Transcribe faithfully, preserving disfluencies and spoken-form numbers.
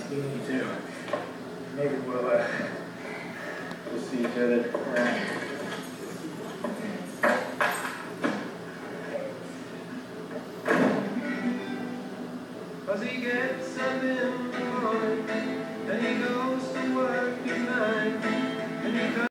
Me too. Maybe we'll, uh, we'll see each other around. Cause he gets up in the morning and he goes to work at night and he